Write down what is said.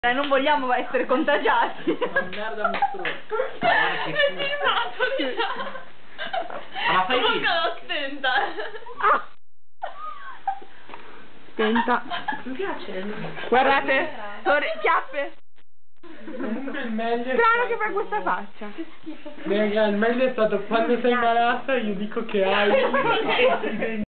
Non vogliamo essere contagiati. Ma merda mostruosa. È filmato, Ma fai comunque finta. attenta. Ah. Spenta. Mi piace. Guardate, chiappe. Comunque il meglio è Strano che stato... fai questa faccia. Raga, il meglio è stato quando sei malata io dico che hai